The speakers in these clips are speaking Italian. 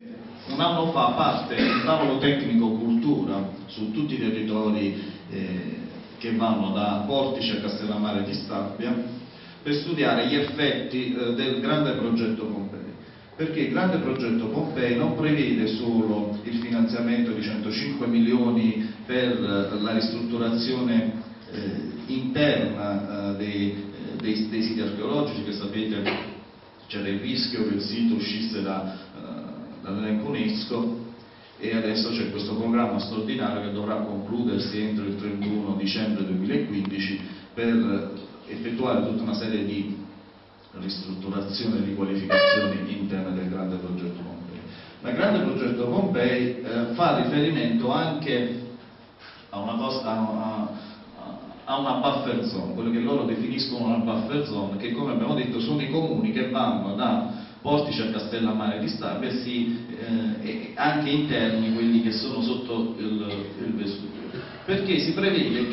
Un anno fa parte un tavolo tecnico cultura su tutti i territori che vanno da Portici a Castellammare di Stabia per studiare gli effetti del grande progetto Pompei, perché il grande progetto Pompei non prevede solo il finanziamento di 105 milioni per la ristrutturazione interna dei siti archeologici, che sapete c'era il rischio che il sito uscisse dall'elenco UNESCO, e adesso c'è questo programma straordinario che dovrà concludersi entro il 31 dicembre 2015 per effettuare tutta una serie di ristrutturazioni e riqualificazioni interne del grande progetto Pompei. Ma il grande progetto Pompei fa riferimento anche a una cosa, a una buffer zone, quello che loro definiscono una buffer zone, che come abbiamo detto sono i comuni che vanno da Portici a Castellammare di Stabia, e anche interni, quelli che sono sotto il Vesuvio, perché si prevede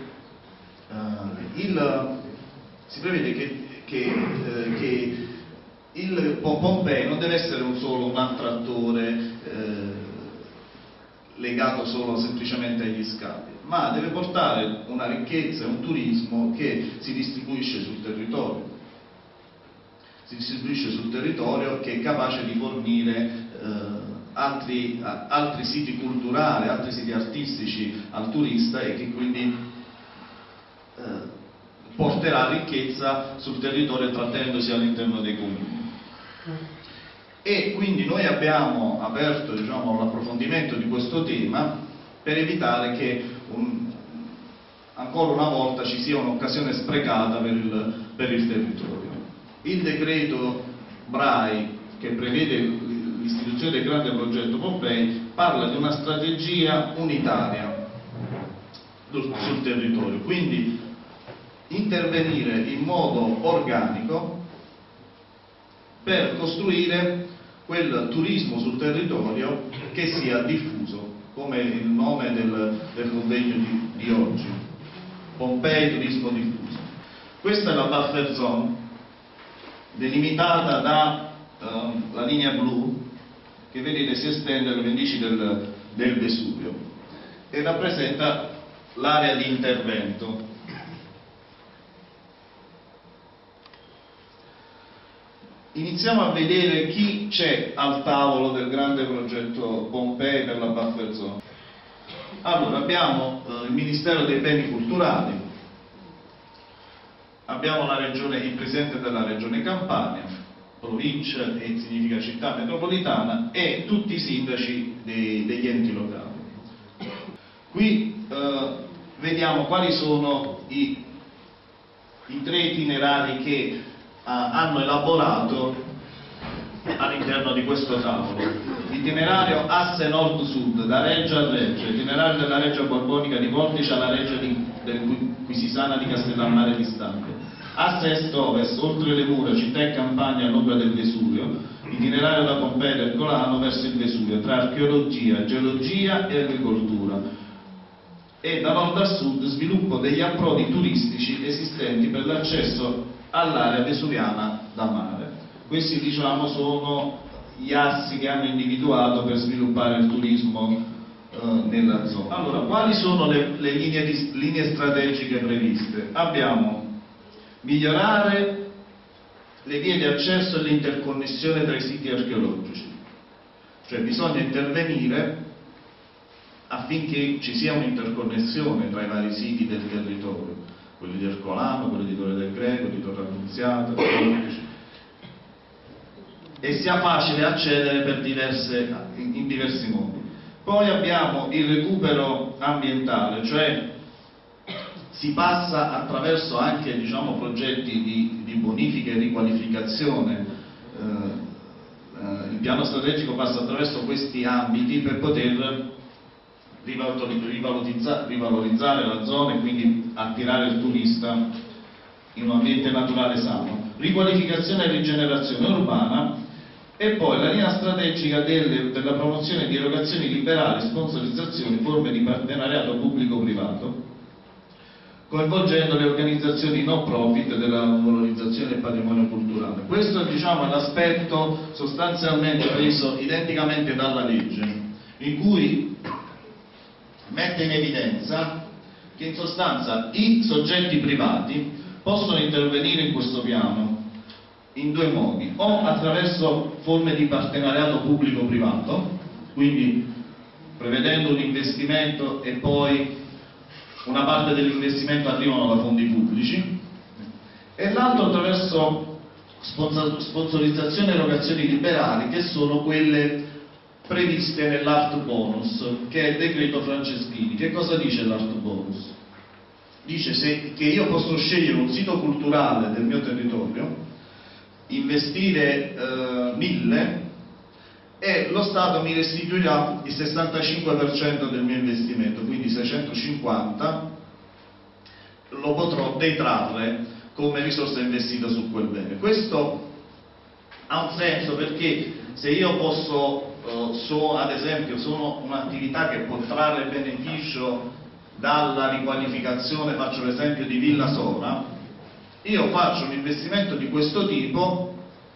che il Pompei non deve essere solo un attrattore legato solo semplicemente agli scavi, ma deve portare una ricchezza e un turismo che si distribuisce sul territorio. Che è capace di fornire altri siti culturali, altri siti artistici al turista, e che quindi porterà ricchezza sul territorio trattenendosi all'interno dei comuni. E quindi noi abbiamo aperto, l'approfondimento di questo tema per evitare che ancora una volta ci sia un'occasione sprecata per il territorio. Il decreto Brai, che prevede l'istituzione del grande progetto Pompei, parla di una strategia unitaria sul territorio, quindi intervenire in modo organico per costruire quel turismo sul territorio che sia diffuso, come il nome del convegno di oggi, Pompei Turismo Diffuso. Questa è la buffer zone, delimitata dalla linea blu, che vedete si estende alle pendici del Vesuvio, e rappresenta l'area di intervento. Iniziamo a vedere chi c'è al tavolo del grande progetto Pompei per la buffer zone. Allora, abbiamo il Ministero dei Beni Culturali, abbiamo il Presidente della Regione Campania, provincia e significa città metropolitana, e tutti i sindaci degli enti locali. Qui vediamo quali sono i tre itinerari che hanno elaborato all'interno di questo tavolo. Itinerario asse nord-sud, da Reggio a Reggio, itinerario della Reggia Borbonica di Portici alla Reggia Quisisana di Castellammare di Stabia. Asse est-ovest, oltre le mura, città e campagna all'ombra del Vesuvio, itinerario da Pompei del Colano verso il Vesuvio, tra archeologia, geologia e agricoltura. E da nord a sud, sviluppo degli approdi turistici esistenti per l'accesso all'area vesuviana da mare. Questi sono gli assi che hanno individuato per sviluppare il turismo nella zona. Allora, quali sono le linee strategiche previste? Abbiamo migliorare le vie di accesso e l'interconnessione tra i siti archeologici, cioè bisogna intervenire affinché ci sia un'interconnessione tra i vari siti del territorio, quelli di Ercolano, quelli di Torre del Greco, di Torre Annunziata, e sia facile accedere in diversi modi. Poi abbiamo il recupero ambientale, cioè si passa attraverso anche progetti di bonifica e riqualificazione. Il piano strategico passa attraverso questi ambiti per poter rivalorizzare la zona e quindi attirare il turista in un ambiente naturale sano. Riqualificazione e rigenerazione urbana. E poi la linea strategica della promozione di erogazioni liberali, sponsorizzazioni, forme di partenariato pubblico-privato, coinvolgendo le organizzazioni no profit della valorizzazione patrimonio culturale. Questo, diciamo, è l'aspetto sostanzialmente preso identicamente dalla legge, in cui mette in evidenza che in sostanza i soggetti privati possono intervenire in questo piano in due modi: o attraverso forme di partenariato pubblico-privato, quindi prevedendo un investimento e poi una parte dell'investimento arrivano da fondi pubblici, e l'altro attraverso sponsorizzazioni e erogazioni liberali, che sono quelle previste nell'Art Bonus, che è il decreto Franceschini. Che cosa dice l'Art Bonus? Dice che io posso scegliere un sito culturale del mio territorio, investire 1.000 e lo Stato mi restituirà il 65% del mio investimento, quindi 650 lo potrò detrarre come risorsa investita su quel bene. Questo ha un senso perché se io posso, ad esempio, sono un'attività che può trarre beneficio dalla riqualificazione, faccio l'esempio di Villa Sora, io faccio un investimento di questo tipo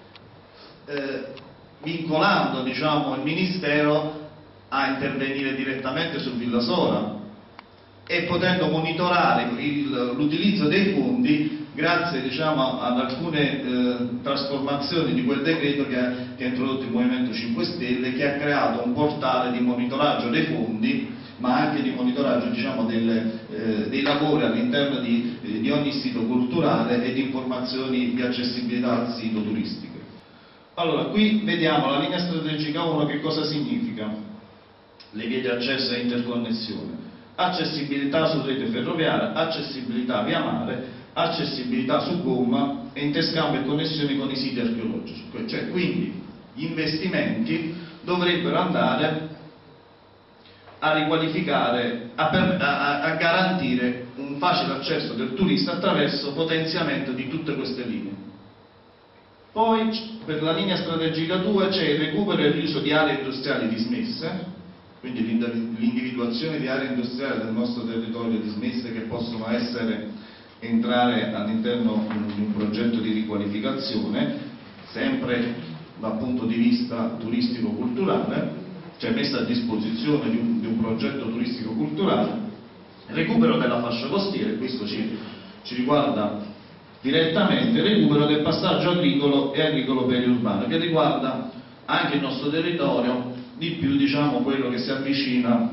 vincolando, diciamo, il Ministero a intervenire direttamente su Villa Sora e potendo monitorare l'utilizzo dei fondi grazie, diciamo, ad alcune trasformazioni di quel decreto che ha introdotto il Movimento 5 Stelle, che ha creato un portale di monitoraggio dei fondi, ma anche di monitoraggio, diciamo, dei lavori all'interno di ogni sito culturale e di informazioni di accessibilità al sito turistico. Allora, qui vediamo la linea strategica 1 che cosa significa: le vie di accesso e interconnessione, accessibilità su rete ferroviaria, accessibilità via mare, accessibilità su gomma e interscambio e connessioni con i siti archeologici. Cioè, quindi gli investimenti dovrebbero andare a riqualificare, a garantire un facile accesso del turista attraverso potenziamento di tutte queste linee. Poi per la linea strategica 2 c'è il recupero e il riuso di aree industriali dismesse, quindi l'individuazione di aree industriali del nostro territorio dismesse che possono entrare all'interno di un progetto di riqualificazione, sempre dal punto di vista turistico-culturale, cioè messa a disposizione di un progetto turistico-culturale, recupero della fascia costiera, e questo ci riguarda direttamente, recupero del passaggio agricolo e agricolo periurbano, che riguarda anche il nostro territorio, di più, diciamo, quello che si avvicina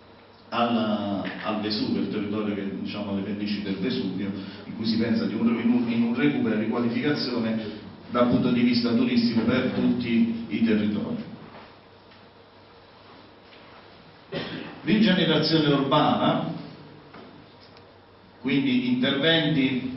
al Vesuvio, il territorio che, diciamo, le pendici del Vesuvio, in cui si pensa in un recupero e riqualificazione dal punto di vista turistico per tutti i territori. Rigenerazione urbana, quindi interventi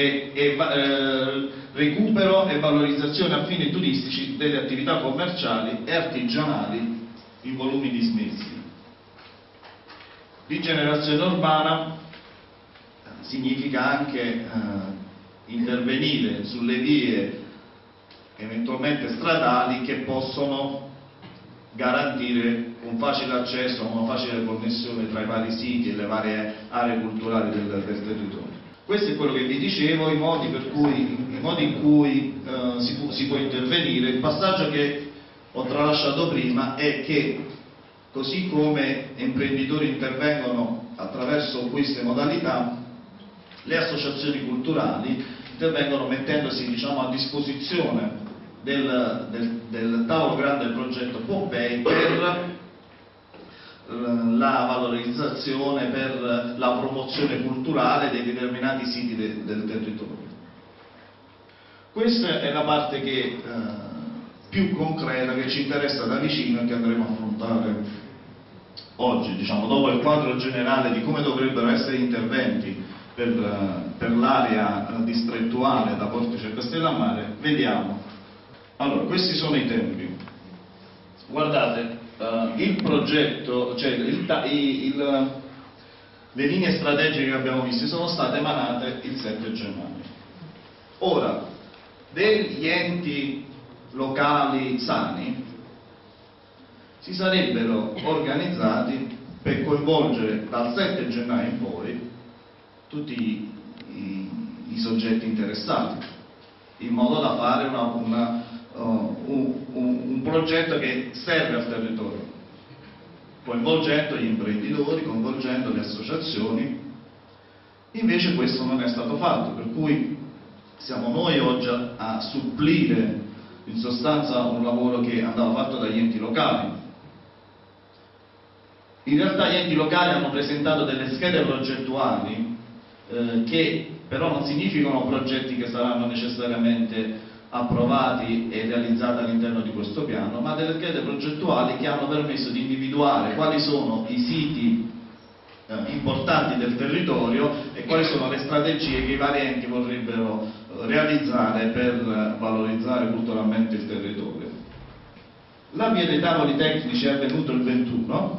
recupero e valorizzazione a fini turistici delle attività commerciali e artigianali in volumi dismessi. Rigenerazione urbana significa anche intervenire sulle vie eventualmente stradali che possono garantire un facile accesso, una facile connessione tra i vari siti e le varie aree culturali del territorio. Questo è quello che vi dicevo, i modi in cui si può intervenire. Il passaggio che ho tralasciato prima è che, così come imprenditori intervengono attraverso queste modalità, le associazioni culturali intervengono mettendosi, diciamo, a disposizione del tavolo grande del progetto Pompei per la valorizzazione, per la promozione culturale dei determinati siti del territorio. Questa è la parte più concreta che ci interessa da vicino e che andremo a affrontare oggi, diciamo, dopo il quadro generale di come dovrebbero essere interventi per l'area distrettuale da Portici a Castellammare. Vediamo. Allora, questi sono i tempi. Guardate, il progetto, cioè le linee strategiche che abbiamo visto sono state emanate il 7 gennaio. Ora, degli enti locali sani si sarebbero organizzati per coinvolgere dal 7 gennaio in poi tutti i soggetti interessati. in modo da fare un progetto che serve al territorio, coinvolgendo gli imprenditori, coinvolgendo le associazioni. Invece questo non è stato fatto, per cui siamo noi oggi a supplire in sostanza un lavoro che andava fatto dagli enti locali. In realtà gli enti locali hanno presentato delle schede progettuali che però non significano progetti che saranno necessariamente approvati e realizzati all'interno di questo piano, ma delle schede progettuali che hanno permesso di individuare quali sono i siti importanti del territorio e quali sono le strategie che i vari enti vorrebbero realizzare per valorizzare culturalmente il territorio. L'avvio dei tavoli tecnici è avvenuto il 21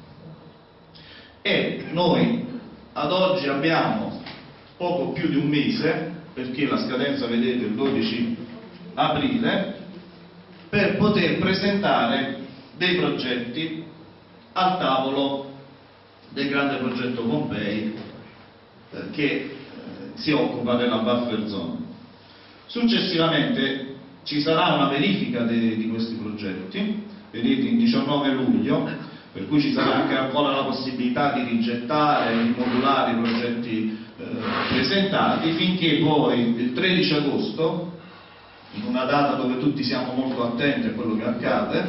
e noi ad oggi abbiamo poco più di un mese, perché la scadenza vedete il 12 aprile, per poter presentare dei progetti al tavolo del grande progetto Pompei che si occupa della buffer zone. Successivamente ci sarà una verifica di questi progetti, vedete il 19 luglio, per cui ci sarà anche ancora la possibilità di rigettare e rimodulare i progetti presentati, finché poi il 13 agosto, in una data dove tutti siamo molto attenti a quello che accade,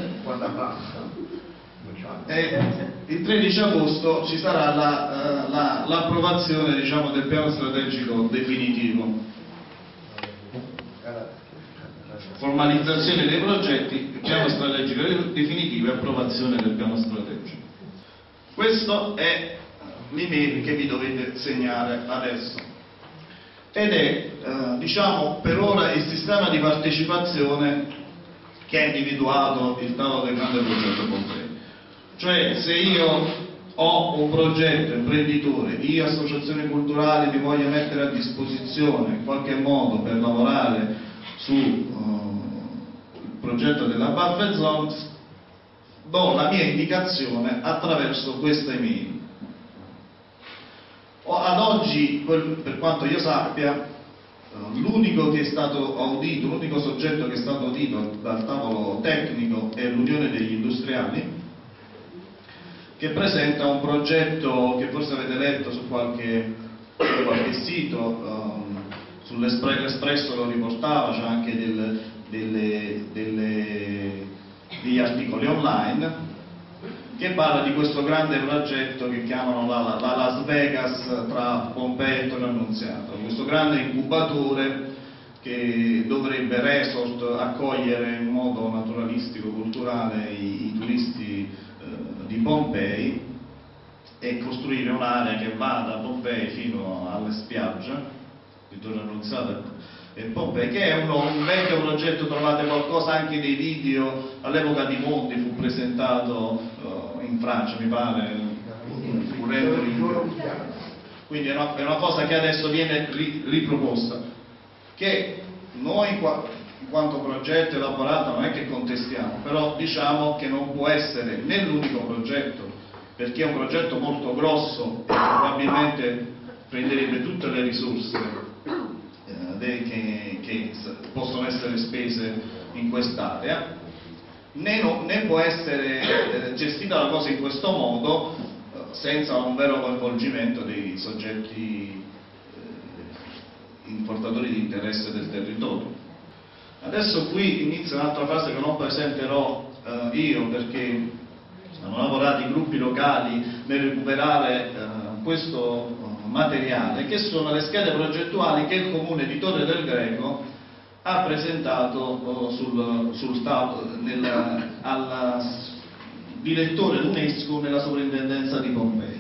il 13 agosto ci sarà l'approvazione, diciamo, del piano strategico definitivo, formalizzazione dei progetti, piano strategico definitivo e approvazione del piano strategico. Questo è l'email che vi dovete segnare adesso ed è diciamo per ora il sistema di partecipazione che ha individuato il tavolo del grande progetto Pompei. Cioè, se io ho un progetto imprenditore, io associazioni culturali mi voglio mettere a disposizione in qualche modo per lavorare sul progetto della buffer zone, do la mia indicazione attraverso questa email. Ad oggi, per quanto io sappia, l'unico che è stato audito, l'unico soggetto che è stato audito dal tavolo tecnico è l'Unione degli Industriali, che presenta un progetto che forse avete letto su qualche sito, sull'Espresso lo riportava, c'è anche degli articoli online, che parla di questo grande progetto che chiamano la Las Vegas tra Pompei e Torre Annunziata, questo grande incubatore che dovrebbe resort accogliere in modo naturalistico, culturale i turisti di Pompei e costruire un'area che va da Pompei fino alle spiagge di Torre Annunziata e Pompei, che è un vecchio progetto. Trovate qualcosa anche dei video, all'epoca di Monti fu presentato in Francia, mi pare, fu rendering. Quindi è una cosa che adesso viene riproposta, che noi in quanto progetto elaborato non è che contestiamo, però diciamo che non può essere né l'unico progetto, perché è un progetto molto grosso e probabilmente prenderebbe tutte le risorse che possono essere spese in quest'area, né può essere gestita la cosa in questo modo senza un vero coinvolgimento dei soggetti portatori di interesse del territorio. Adesso qui inizia un'altra fase che non presenterò io, perché hanno lavorato i gruppi locali nel recuperare questo materiale, che sono le schede progettuali che il comune di Torre del Greco ha presentato al direttore UNESCO nella sovrintendenza di Pompei.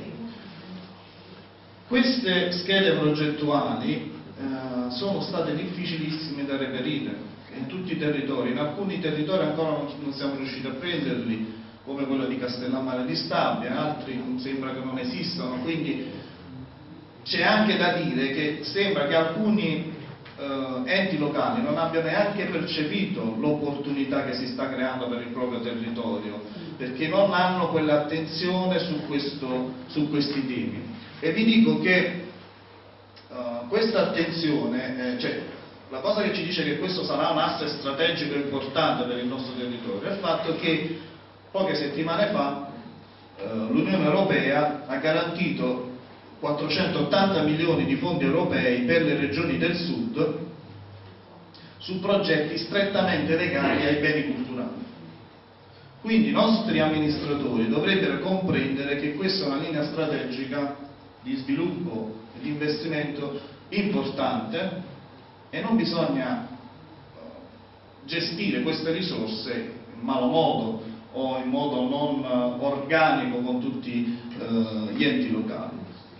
Queste schede progettuali sono state difficilissime da reperire in tutti i territori, in alcuni territori ancora non siamo riusciti a prenderli, come quello di Castellammare di Stabia, in altri sembra che non esistano, quindi c'è anche da dire che sembra che alcuni enti locali non abbiano neanche percepito l'opportunità che si sta creando per il proprio territorio, perché non hanno quell'attenzione su questi temi. E vi dico che questa attenzione, la cosa che ci dice che questo sarà un asse strategico importante per il nostro territorio è il fatto che poche settimane fa l'Unione Europea ha garantito 480 milioni di fondi europei per le regioni del sud su progetti strettamente legati ai beni culturali. Quindi i nostri amministratori dovrebbero comprendere che questa è una linea strategica di sviluppo e di investimento importante e non bisogna gestire queste risorse in malo modo o in modo non organico con tutti gli enti locali.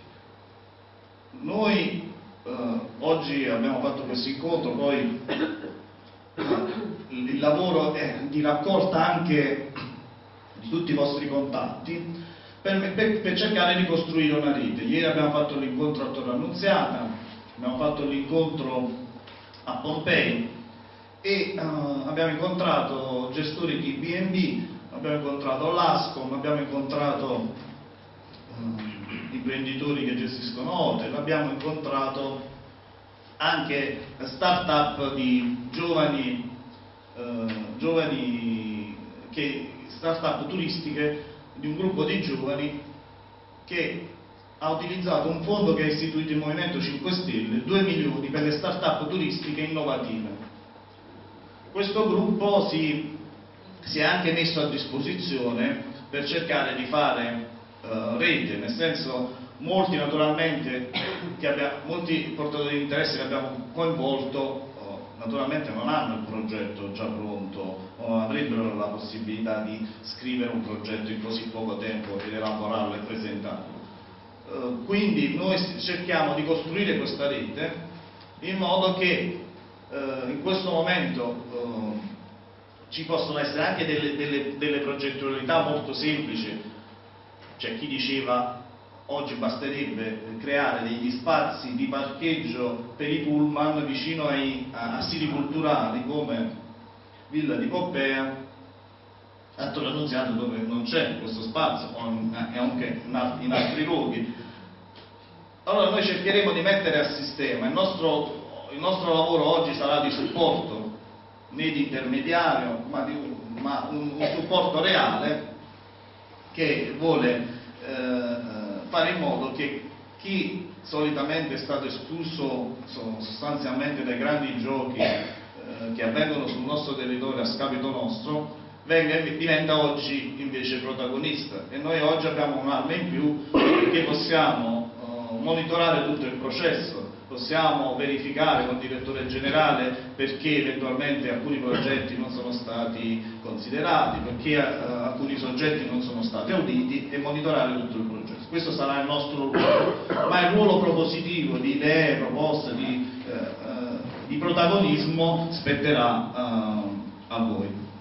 Noi oggi abbiamo fatto questo incontro, poi il lavoro è di raccolta anche di tutti i vostri contatti per cercare di costruire una rete. Ieri abbiamo fatto l'incontro a Torre Annunziata, abbiamo fatto l'incontro a Pompei e abbiamo incontrato gestori di B&B, abbiamo incontrato l'Ascom, abbiamo incontrato imprenditori che gestiscono hotel, abbiamo incontrato anche start-up di start-up turistiche di un gruppo di giovani che ha utilizzato un fondo che ha istituito il Movimento 5 Stelle, 2 milioni per le start-up turistiche innovative. Questo gruppo si è anche messo a disposizione per cercare di fare rete, nel senso molti naturalmente, molti portatori di interesse che abbiamo coinvolto naturalmente non hanno il progetto già pronto o non avrebbero la possibilità di scrivere un progetto in così poco tempo ed elaborarlo e presentarlo. Quindi noi cerchiamo di costruire questa rete in modo che in questo momento ci possono essere anche delle progettualità molto semplici. C'è chi diceva oggi basterebbe creare degli spazi di parcheggio per i pullman vicino a siti culturali come Villa di Poppea, a Torre Annunziata, dove non c'è questo spazio, e anche in altri luoghi. Allora noi cercheremo di mettere a sistema, il nostro lavoro oggi sarà di supporto, né di intermediario, ma un supporto reale che vuole fare in modo che chi solitamente è stato escluso sostanzialmente dai grandi giochi che avvengono sul nostro territorio a scapito nostro diventa oggi invece protagonista, e noi oggi abbiamo un'arma in più perché possiamo monitorare tutto il processo, possiamo verificare con il direttore generale perché eventualmente alcuni progetti non sono stati considerati, perché alcuni soggetti non sono stati auditi, e monitorare tutto il processo. Questo sarà il nostro ruolo, ma il ruolo propositivo di idee, proposte, di protagonismo spetterà a voi.